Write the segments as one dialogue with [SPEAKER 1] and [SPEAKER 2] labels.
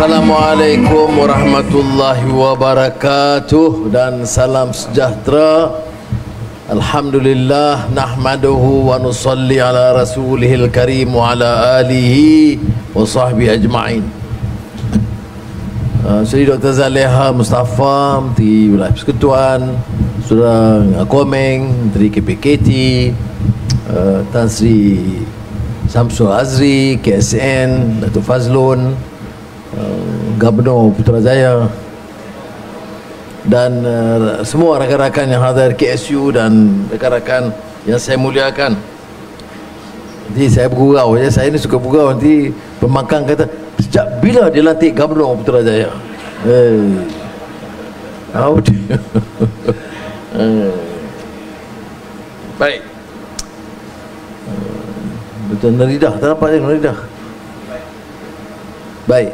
[SPEAKER 1] Assalamualaikum warahmatullahi wabarakatuh dan salam sejahtera. Alhamdulillah nahmaduhu wa nusalli ala rasulihil karim wa ala alihi wa sahbihi ajma'in. Saya Dr. Zaleha Mustafa, Menteri Wilayah Persekutuan, Saudara Komeng, Menteri KPKT, Tan Sri Samsul Azri, KSN, Datuk Fazlun, Gubernur Putrajaya, dan semua rakan-rakan yang hadir KSU dan rakan-rakan yang saya muliakan. Nanti saya bergurau ya, saya ni suka bergurau. Nanti pembangkang kata, sejak bila dilantik Gubernur Putrajaya? Baik. Betul, Neridah, tak nampak dia Neridah. Baik.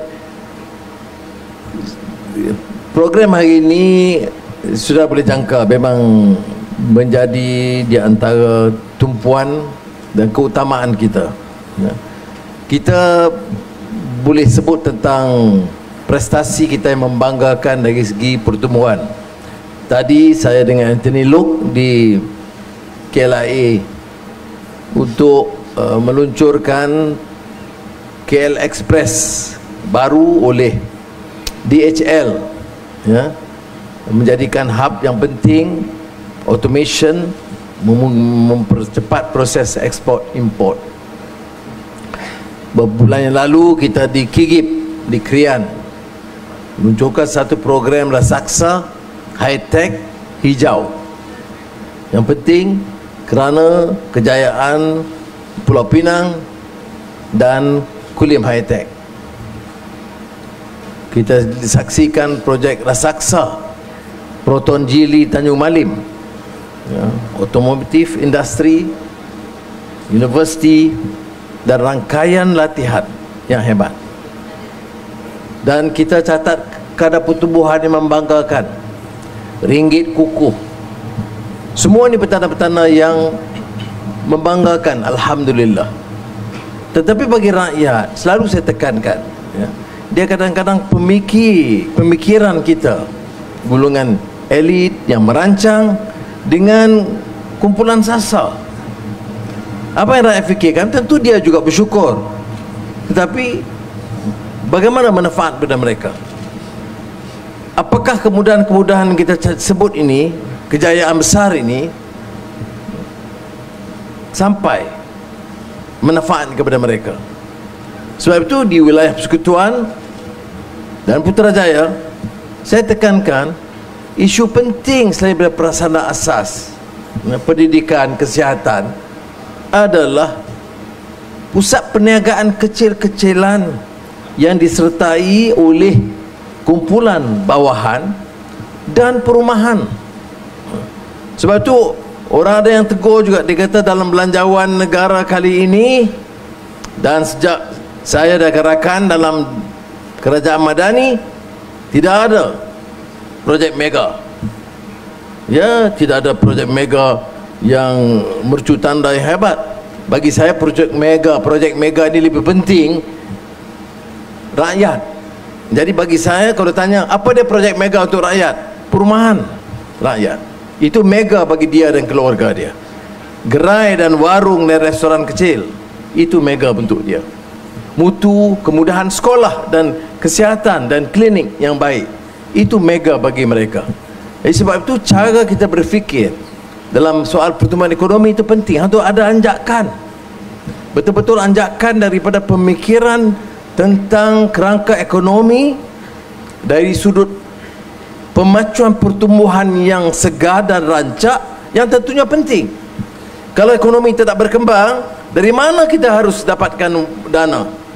[SPEAKER 1] Program hari ini sudah boleh jangka memang menjadi di antara tumpuan dan keutamaan kita. Kita boleh sebut tentang prestasi kita yang membanggakan dari segi pertumbuhan. Tadi saya dengan Anthony Luke di KLIA untuk meluncurkan KL Express baru oleh DHL, ya, menjadikan hub yang penting, automation, mempercepat proses ekspor import. Beberapa bulan yang lalu kita di Kigip, di Krian, meluncurkan satu program raksasa high-tech hijau yang penting kerana kejayaan Pulau Pinang dan Kulim high-tech. Kita disaksikan projek raksasa Proton Jili Tanjung Malim, ya, otomotif industri, universiti dan rangkaian latihan yang hebat. Dan kita catat kadar pertumbuhan yang membanggakan, ringgit kukuh. Semua ini petanda-petanda yang membanggakan, alhamdulillah. Tetapi bagi rakyat, selalu saya tekankan, ya, dia kadang-kadang pemikiran kita, golongan elit yang merancang dengan kumpulan sasa. Apa yang rakyat fikirkan, tentu dia juga bersyukur, tetapi bagaimana manfaat pada mereka? Apakah kemudahan-kemudahan kita sebut ini, kejayaan besar ini, sampai manfaat kepada mereka? Sebab itu di wilayah Persekutuan dan Putrajaya, saya tekankan isu penting selain daripada prasarana asas, pendidikan, kesihatan, adalah pusat perniagaan kecil-kecilan yang disertai oleh kumpulan bawahan dan perumahan. Sebab itu orang ada yang tegur juga, dia kata dalam belanjawan negara kali ini, dan sejak saya dah gerakan dalam kerajaan Madani, tidak ada projek mega. Ya, tidak ada projek mega yang mercu tanda yang hebat. Bagi saya projek mega ini lebih penting rakyat. Jadi bagi saya, kalau tanya apa dia projek mega untuk rakyat, perumahan rakyat, itu mega bagi dia dan keluarga dia. Gerai dan warung dan restoran kecil, itu mega bentuk dia. Mutu, kemudahan sekolah dan kesihatan dan klinik yang baik, itu mega bagi mereka. Jadi sebab itu cara kita berfikir dalam soal pertumbuhan ekonomi itu penting. Untuk ada anjakan, betul-betul anjakan daripada pemikiran tentang kerangka ekonomi dari sudut pemacuan pertumbuhan yang segar dan rancak, yang tentunya penting. Kalau ekonomi tidak berkembang, dari mana kita harus dapatkan dana?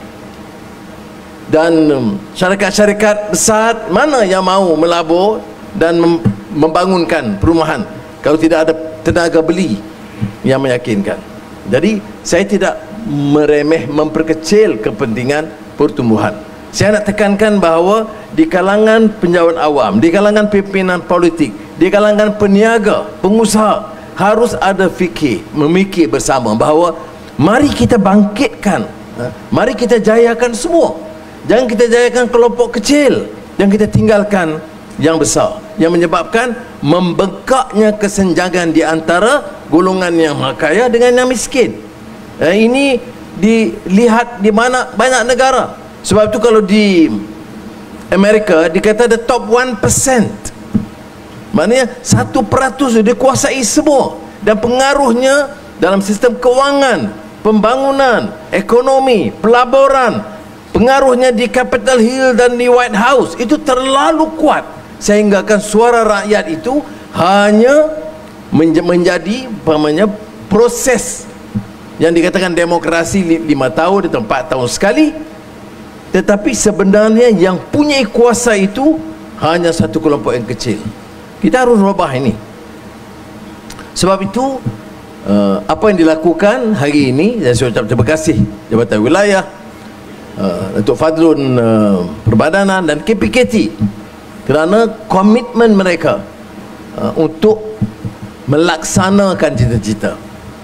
[SPEAKER 1] Dan syarikat-syarikat besar mana yang mau melabur dan membangunkan perumahan kalau tidak ada tenaga beli yang meyakinkan? Jadi saya tidak memperkecil kepentingan pertumbuhan. Saya nak tekankan bahawa di kalangan penjawat awam, di kalangan pimpinan politik, di kalangan peniaga, pengusaha, harus ada memikir bersama bahawa mari kita bangkitkan, mari kita jayakan semua. Jangan kita jayakan kelompok kecil, yang kita tinggalkan yang besar, yang menyebabkan membengkaknya kesenjangan di antara golongan yang kaya dengan yang miskin. Ini dilihat di mana banyak negara. Sebab itu kalau di Amerika dikata the top 1%, maknanya 1% dia kuasai semua, dan pengaruhnya dalam sistem kewangan, pembangunan, ekonomi, pelaburan, pengaruhnya di Capitol Hill dan di White House itu terlalu kuat, sehingga kan suara rakyat itu hanya menjadi proses yang dikatakan demokrasi 5 tahun atau 4 tahun sekali, tetapi sebenarnya yang punya kuasa itu hanya satu kelompok yang kecil. Kita harus ubah ini. Sebab itu apa yang dilakukan hari ini, dan saya ucap terima kasih Jabatan Wilayah, Datuk Fadlun Perbadanan dan KPKT kerana komitmen mereka untuk melaksanakan cita-cita.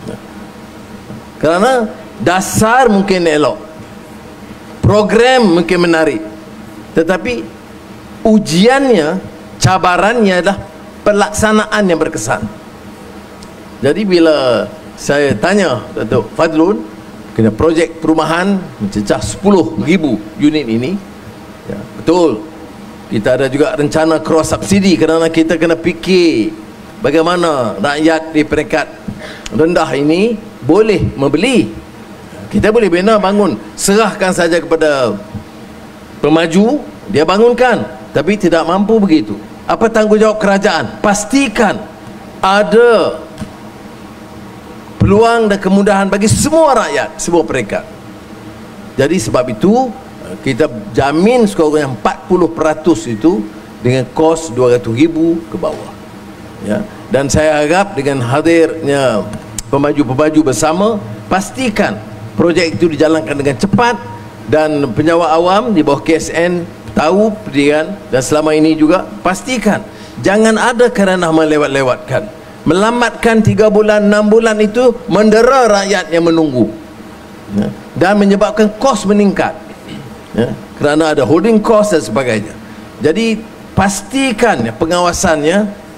[SPEAKER 1] Kerana dasar mungkin elok, program mungkin menarik, tetapi ujiannya, cabarannya adalah pelaksanaan yang berkesan. Jadi bila saya tanya Datuk Fadlun kena projek perumahan mencecah 10,000 unit ini, ya, betul, kita ada juga rencana cross subsidi kerana kita kena fikir bagaimana rakyat di peringkat rendah ini boleh membeli. Kita boleh bina bangun, serahkan saja kepada pemaju, dia bangunkan, tapi tidak mampu begitu. Apa tanggungjawab kerajaan? Pastikan ada peluang dan kemudahan bagi semua rakyat, semua peringkat. Jadi sebab itu kita jamin sekurang-kurangnya 40% itu dengan kos 200,000 ke bawah, ya. Dan saya harap dengan hadirnya pemaju-pemaju bersama, pastikan projek itu dijalankan dengan cepat, dan penjawat awam di bawah KSN tahu pendirian, dan selama ini juga pastikan jangan ada kerana melewat-lewatkan, melambatkan 3 bulan 6 bulan itu mendera rakyat yang menunggu, ya, dan menyebabkan kos meningkat, ya, kerana ada holding cost dan sebagainya. Jadi pastikan ya, pengawasannya,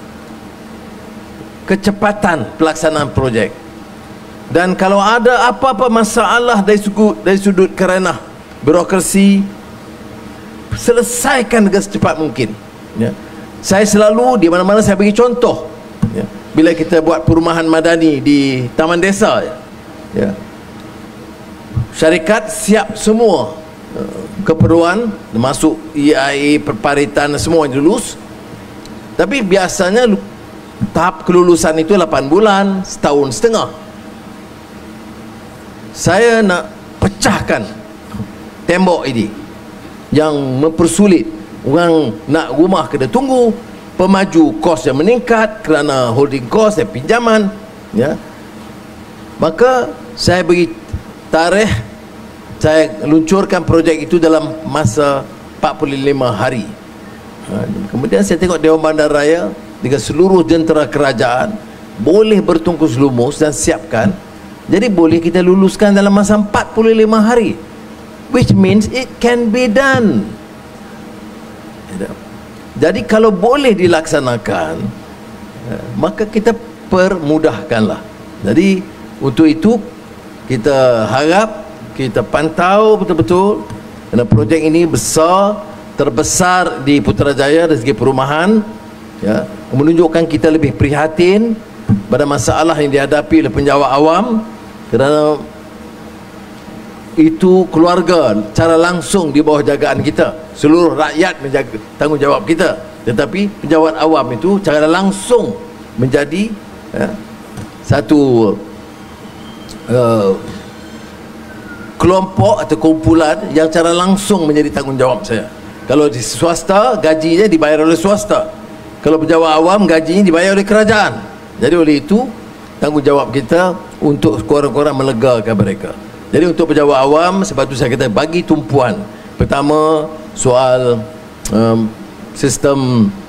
[SPEAKER 1] kecepatan pelaksanaan projek. Dan kalau ada apa-apa masalah dari sudut kerana birokrasi, selesaikan dengan secepat mungkin, ya. Saya selalu di mana-mana saya bagi contoh, ya, bila kita buat perumahan madani di Taman Desa, ya, syarikat siap semua keperluan, termasuk EIA, perparitan, semua lulus. Tapi biasanya tahap kelulusan itu 8 bulan, setahun setengah. Saya nak pecahkan tembok ini yang mempersulit orang nak rumah, kena tunggu, pemaju kos yang meningkat kerana holding cost dan pinjaman, ya. Maka saya beri tarikh, saya luncurkan projek itu dalam masa 45 hari. Kemudian saya tengok Dewan Bandaraya dengan seluruh jentera kerajaan boleh bertungkus lumus dan siapkan. Jadi boleh kita luluskan dalam masa 45 hari, which means it can be done. Jadi kalau boleh dilaksanakan, maka kita permudahkanlah. Jadi untuk itu kita harap, kita pantau betul-betul, kerana projek ini besar, terbesar di Putrajaya dari segi perumahan, ya, menunjukkan kita lebih prihatin pada masalah yang dihadapi oleh penjawat awam, kerana itu keluarga cara langsung di bawah jagaan kita, seluruh rakyat menjaga tanggungjawab kita, tetapi penjawat awam itu cara langsung menjadi, ya, satu kelompok atau kumpulan yang cara langsung menjadi tanggungjawab saya. Kalau di swasta, gajinya dibayar oleh swasta. Kalau penjawat awam, gajinya dibayar oleh kerajaan. Jadi oleh itu tanggungjawab kita untuk kurang-kurang melegakan mereka. Jadi untuk pejabat awam, sebab itu saya kata bagi tumpuan. Pertama, soal sistem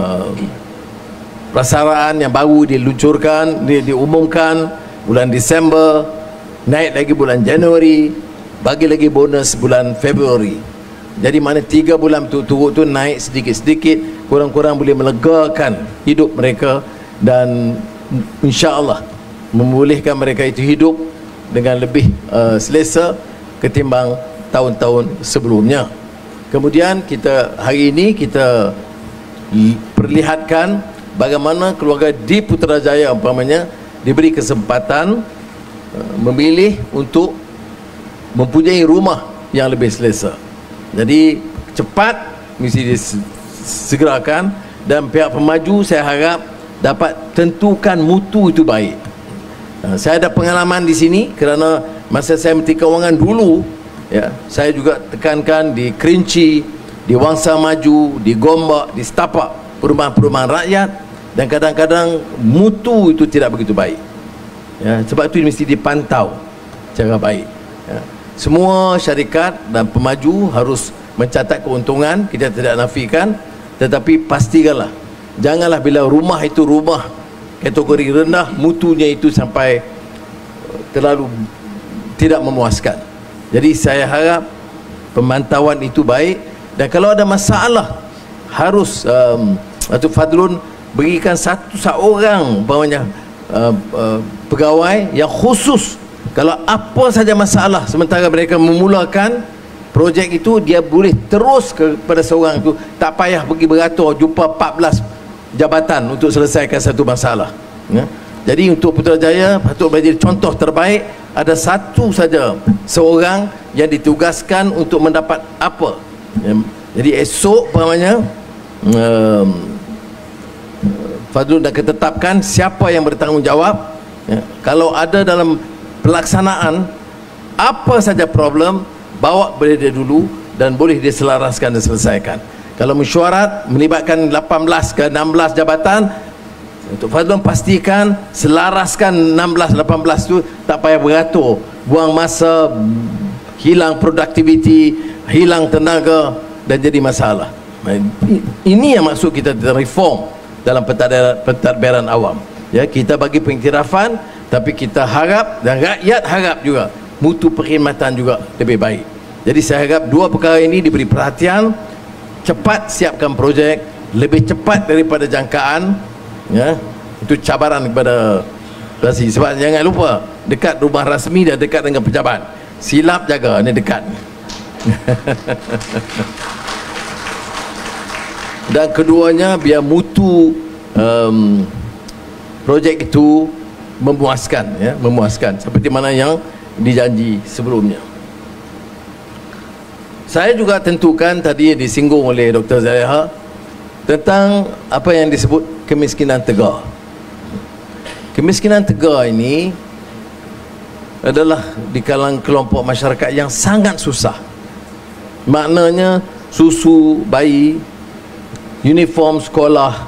[SPEAKER 1] prasaraan yang baru diluncurkan, diumumkan bulan Disember, naik lagi bulan Januari, bagi lagi bonus bulan Februari. Jadi mana 3 bulan turut tu naik sedikit-sedikit, kurang-kurang boleh melegakan hidup mereka, dan insya-Allah membolehkan mereka itu hidup dengan lebih selesa ketimbang tahun-tahun sebelumnya. Kemudian hari ini kita perlihatkan bagaimana keluarga di Putrajaya umpamanya diberi kesempatan memilih untuk mempunyai rumah yang lebih selesa. Jadi cepat mesti disegerakan, dan pihak pemaju saya harap dapat tentukan mutu itu baik. Saya ada pengalaman di sini kerana masa saya Menteri Kewangan dulu, ya, saya juga tekankan di Kerinci, di Wangsa Maju, di Gombak, di setapak perumahan-perumahan rakyat, dan kadang-kadang mutu itu tidak begitu baik, ya, sebab itu mesti dipantau secara baik, ya. Semua syarikat dan pemaju harus mencatat keuntungan, kita tidak nafikan, tetapi pastikanlah janganlah bila rumah itu rumah kategori rendah, mutunya itu sampai terlalu tidak memuaskan. Jadi saya harap pemantauan itu baik, dan kalau ada masalah harus Datuk Fadlun berikan seorang umpamanya pegawai yang khusus. Kalau apa saja masalah sementara mereka memulakan projek itu, dia boleh terus kepada seorang itu, tak payah pergi beratur jumpa 14 jabatan untuk selesaikan satu masalah, ya. Jadi untuk Putrajaya patut menjadi contoh terbaik, ada satu saja seorang yang ditugaskan untuk mendapat apa, ya. Jadi esok umpamanya Fadlun dah ketetapkan siapa yang bertanggungjawab, ya. Kalau ada dalam pelaksanaan apa saja problem, bawa dia dulu dan boleh diselaraskan dan selesaikan. Kalau mesyuarat melibatkan 18 ke 16 jabatan, untuk Fadlun pastikan selaraskan 16-18 tu, tak payah beratur, buang masa, hilang produktiviti, hilang tenaga, dan jadi masalah. Ini yang maksud kita reform dalam pentadbiran awam, ya. Kita bagi pengiktirafan, tapi kita harap dan rakyat harap juga mutu perkhidmatan juga lebih baik. Jadi saya harap dua perkara ini diberi perhatian, cepat siapkan projek, lebih cepat daripada jangkaan, ya. Itu cabaran kepada Rasi, sebab jangan lupa dekat rumah rasmi dan dekat dengan pejabat. Silap jaga, ni dekat. Dan keduanya biar mutu projek itu memuaskan, ya, memuaskan seperti mana yang dijanji sebelumnya. Saya juga tentukan tadi disinggung oleh Dr. Zaliha tentang apa yang disebut kemiskinan tegar. Kemiskinan tegar ini adalah di kalangan kelompok masyarakat yang sangat susah. Maknanya susu bayi, uniform sekolah,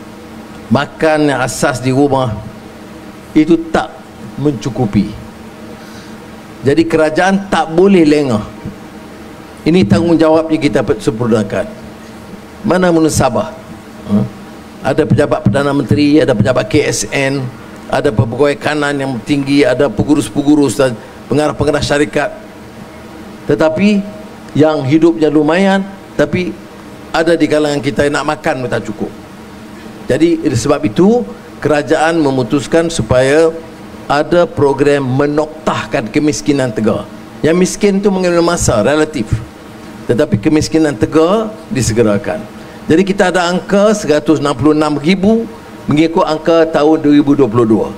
[SPEAKER 1] makan yang asas di rumah itu tak mencukupi. Jadi kerajaan tak boleh lengah. Ini tanggungjawabnya kita sempurnakan. Mana munasabah? Ada pejabat Perdana Menteri, ada pejabat KSN, ada pegawai kanan yang tinggi, ada pengurus-pengurus dan pengarah-pengarah syarikat. Tetapi yang hidupnya lumayan, tapi ada di kalangan kita yang nak makan pun tak cukup. Jadi sebab itu kerajaan memutuskan supaya ada program menoktahkan kemiskinan tegar. Yang miskin itu mengambil masa relatif, tetapi kemiskinan tegar disegerakan. Jadi kita ada angka 166,000 mengikut angka tahun 2022.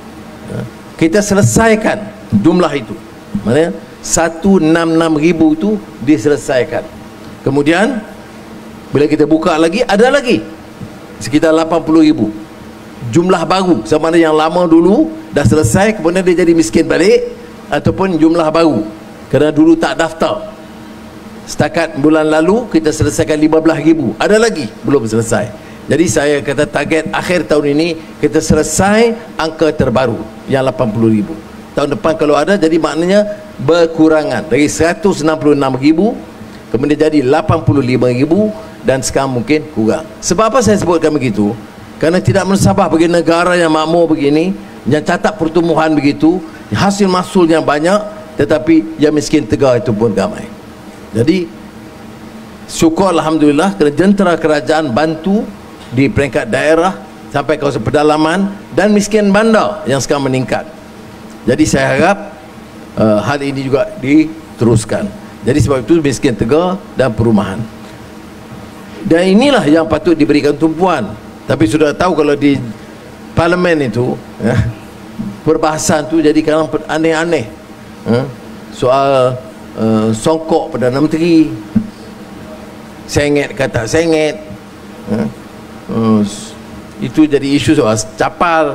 [SPEAKER 1] Kita selesaikan jumlah itu. Maksudnya 166,000 itu diselesaikan. Kemudian bila kita buka lagi, ada lagi sekitar 80,000 jumlah baru, sama ada yang lama dulu dah selesai kemudian dia jadi miskin balik, ataupun jumlah baru kerana dulu tak daftar. Setakat bulan lalu kita selesaikan 15,000, ada lagi belum selesai. Jadi saya kata target akhir tahun ini kita selesai angka terbaru yang 80,000. Tahun depan kalau ada, jadi maknanya berkurangan dari 166,000 kemudian jadi 85,000, dan sekarang mungkin kurang. Sebab apa saya sebutkan begitu? Kerana tidak mensabah bagi negara yang makmur begini, yang catat pertumbuhan begitu, hasil mahsul yang banyak, tetapi yang miskin tegar itu pun ramai. Jadi syukur alhamdulillah kerana jentera kerajaan bantu di peringkat daerah sampai kawasan pedalaman, dan miskin bandar yang sekarang meningkat. Jadi saya harap hal ini juga diteruskan. Jadi sebab itu miskin tegar dan perumahan, dan inilah yang patut diberikan tumpuan. Tapi sudah tahu kalau di parlimen itu perbahasan tu jadi kadang aneh-aneh, soal songkok Perdana Menteri, sengit kata sengit, itu jadi isu soal capal.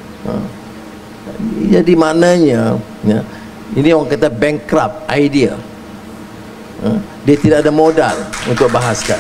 [SPEAKER 1] Jadi maknanya ini orang kata bankrupt idea. Dia tidak ada modal untuk bahaskan.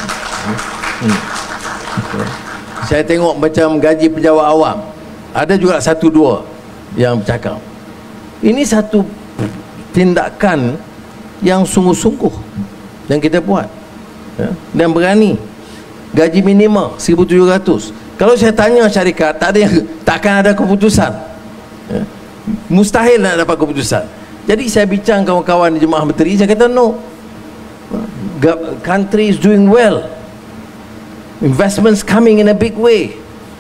[SPEAKER 1] Saya tengok macam gaji pejabat awam, ada juga satu dua yang bercakap. Ini satu tindakan yang sungguh-sungguh yang kita buat, dan berani. Gaji minimum 1,700. Kalau saya tanya syarikat, takkan ada keputusan, mustahil nak dapat keputusan. Jadi saya bincang kawan-kawan di Jemaah Menteri, saya kata no, country is doing well, investments coming in a big way,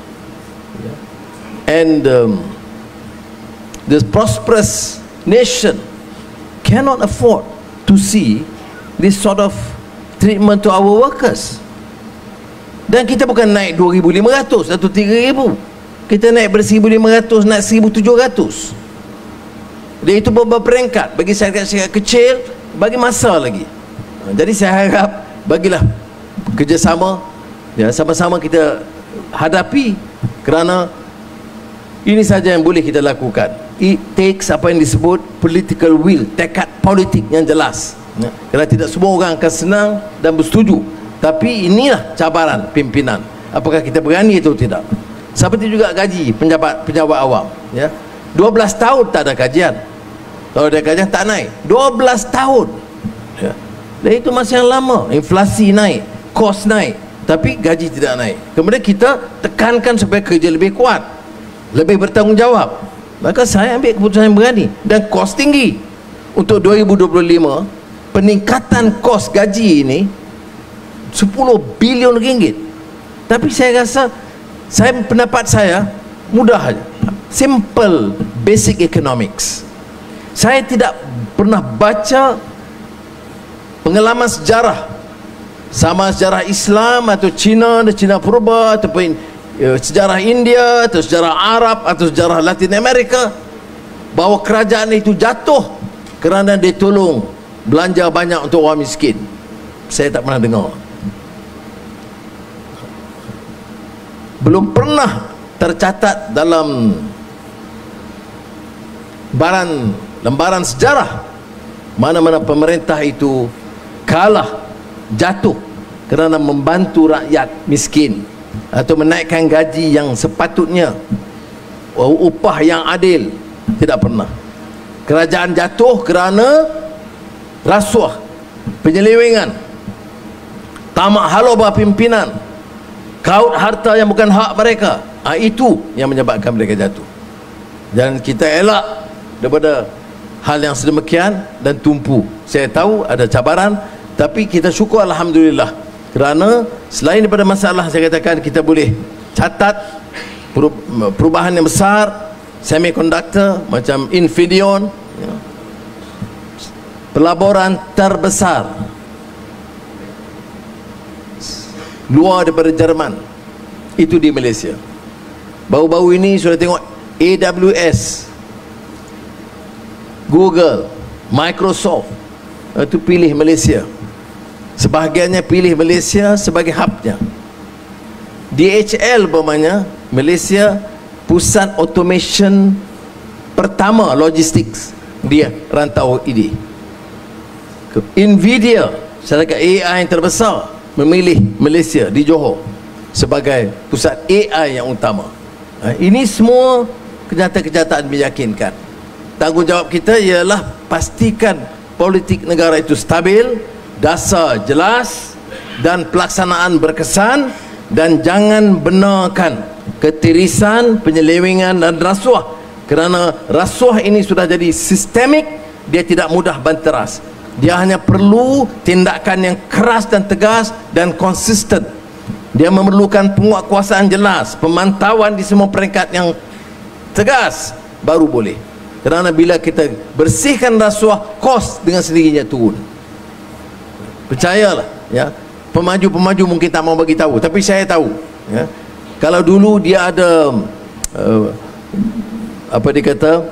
[SPEAKER 1] and this prosperous nation cannot afford to see this sort of treatment to our workers. Dan kita bukan naik 2,500 atau 3,000, kita naik ber 1,500, naik 1,700. Dan itu beberapa peringkat bagi syarikat-syarikat kecil, bagi masa lagi. Jadi saya harap bagilah kerjasama, sama-sama kita hadapi, kerana ini saja yang boleh kita lakukan. It takes apa yang disebut political will, tekad politik yang jelas, kerana tidak semua orang akan senang dan bersetuju. Tapi inilah cabaran pimpinan, apakah kita berani atau tidak. Seperti juga gaji pejabat awam, 12 tahun tak ada kajian. Kalau ada kajian tak naik 12 tahun, dan itu masih yang lama. Inflasi naik, kos naik, tapi gaji tidak naik. Kemudian kita tekankan supaya kerja lebih kuat, lebih bertanggungjawab. Maka saya ambil keputusan yang berani. Dan kos tinggi. Untuk 2025, peningkatan kos gaji ini 10 bilion ringgit. Tapi saya rasa, pendapat saya mudah saja, simple, basic economics. Saya tidak pernah baca pengalaman sejarah, sama sejarah Islam atau Cina dan Cina Purba, ataupun sejarah India atau sejarah Arab atau sejarah Latin Amerika, bahawa kerajaan itu jatuh kerana dia tolong belanja banyak untuk orang miskin. Saya tak pernah dengar. Belum pernah tercatat dalam lembaran sejarah mana-mana pemerintah itu kalah, jatuh kerana membantu rakyat miskin atau menaikkan gaji yang sepatutnya, upah yang adil. Tidak pernah. Kerajaan jatuh kerana rasuah, penyelewengan, tamak haloba pimpinan, kaut harta yang bukan hak mereka. Itu yang menyebabkan mereka jatuh. Dan kita elak daripada hal yang sedemikian dan tumpu. Saya tahu ada cabaran, tapi kita syukur alhamdulillah, kerana selain daripada masalah saya katakan, kita boleh catat perubahan yang besar, semiconductor macam Infineon, pelaburan terbesar luar daripada Jerman itu di Malaysia. Baru-baru ini sudah tengok AWS, Google, Microsoft itu pilih Malaysia. Sebahagiannya pilih Malaysia sebagai hubnya. DHL bermakna Malaysia pusat automation pertama logistik dia rantau ini. Nvidia, syarikat AI yang terbesar, memilih Malaysia di Johor sebagai pusat AI yang utama. Ini semua kenyataan-kenyataan meyakinkan. Tanggungjawab kita ialah pastikan politik negara itu stabil, dasar jelas, dan pelaksanaan berkesan, dan jangan benarkan ketirisan, penyelewengan dan rasuah, kerana rasuah ini sudah jadi sistemik, dia tidak mudah banteras. Dia hanya perlu tindakan yang keras dan tegas dan konsisten. Dia memerlukan penguatkuasaan jelas, pemantauan di semua peringkat yang tegas, baru boleh. Kerana bila kita bersihkan rasuah, kos dengan sendirinya turun. Percayalah, ya. Pemaju-pemaju mungkin tak mau bagi tahu, tapi saya tahu, ya. Kalau dulu dia ada apa dikata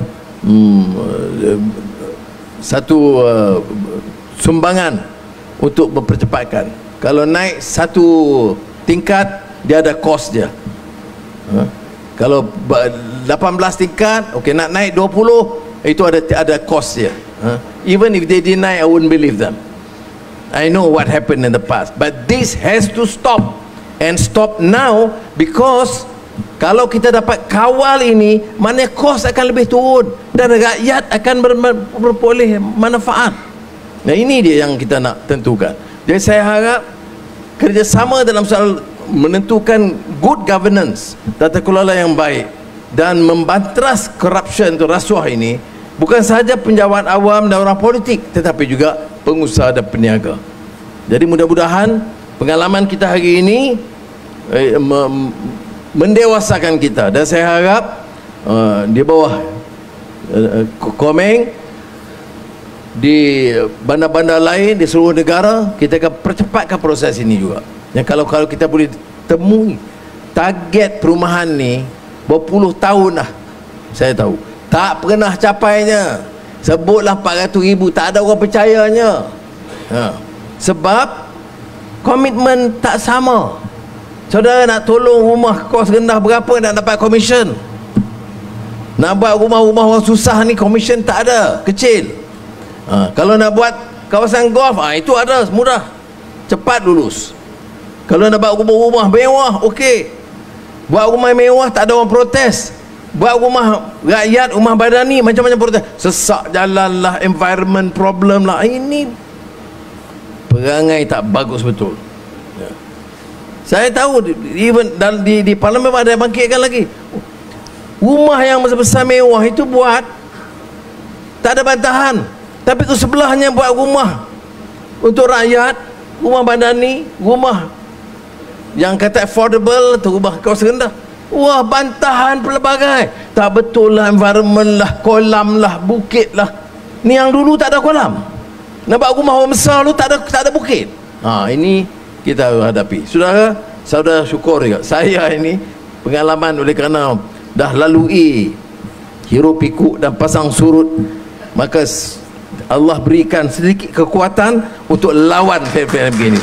[SPEAKER 1] satu sumbangan untuk mempercepatkan. Kalau naik satu tingkat, dia ada kos dia. Kalau 18 tingkat, okey, nak naik 20, itu ada kos dia. Even if they deny, I wouldn't believe them. I know what happened in the past, but this has to stop, and stop now, because kalau kita dapat kawal ini, mana kos akan lebih turun dan rakyat akan berperoleh manfaat. Nah, ini dia yang kita nak tentukan. Jadi saya harap kerjasama dalam soal menentukan good governance, tata kelola yang baik, dan membanteras corruption atau rasuah ini, bukan sahaja penjawat awam dan orang politik, tetapi juga pengusaha dan peniaga. Jadi mudah-mudahan pengalaman kita hari ini mendewasakan kita, dan saya harap di bawah Komeng, di bandar-bandar lain di seluruh negara, kita akan percepatkan proses ini juga. Yang kalau kita boleh temui target perumahan ni berpuluh tahun dah, saya tahu tak pernah capainya. Sebutlah 400,000, tak ada orang percayanya. Sebab komitmen tak sama. Saudara nak tolong rumah kos rendah berapa nak dapat komisen? Nak buat rumah-rumah orang susah ni, komisen tak ada, kecil. Kalau nak buat kawasan golf, itu ada, mudah, cepat lulus. Kalau nak buat rumah mewah, okey. Buat rumah mewah tak ada orang protes. Buat rumah rakyat, rumah badani, macam-macam protes. Sesak jalan lah, environment problem lah. Ini perangai tak bagus betul. Saya tahu even di parlimen ada yang bangkitkan lagi. Rumah yang besar mewah itu buat, tak ada bantahan. Tapi ke sebelahnya buat rumah untuk rakyat, rumah badani, rumah yang kata affordable atau rumah kawasan rendah. Wah, bantahan pelbagai. Tak betul lah, environment lah, kolam lah, bukit lah. Ni yang dulu tak ada kolam. Nak buat rumah orang besar tu tak ada bukit. Ini kita hadapi. Saudara syukur juga. Saya ini pengalaman oleh kerana dah lalui hiruk pikuk dan pasang surut, maka Allah berikan sedikit kekuatan untuk lawan film-film begini.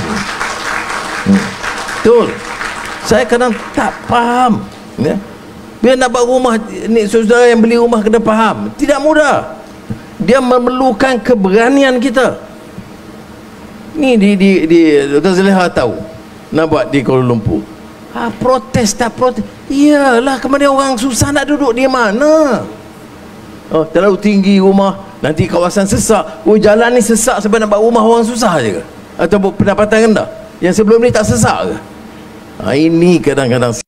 [SPEAKER 1] Betul. Saya kadang tak faham, ya? Bila nak buat rumah ni, saudara yang beli rumah kena faham, tidak mudah. Dia memerlukan keberanian kita. Ni Dr. Zaleha tahu nak buat di Kuala Lumpur. Protes tak protes. Iyalah, kemudian orang susah nak duduk di mana? Terlalu tinggi rumah, nanti kawasan sesak. Jalan ni sesak sebab nak buat rumah orang susah je ke? Atau pendapatan rendah? Yang sebelum ni tak sesak ke? Ini kadang-kadang